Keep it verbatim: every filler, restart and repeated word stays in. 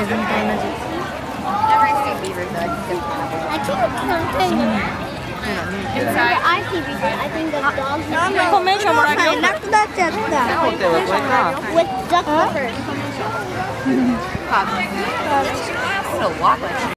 ね、全部同じ。 Never seen beavers though. I think it's something. Inside. I see beaver. I think the dogs. フォーメーションもらうよ。 なくなっちゃった。With duck peppers. Pop. I don't walk like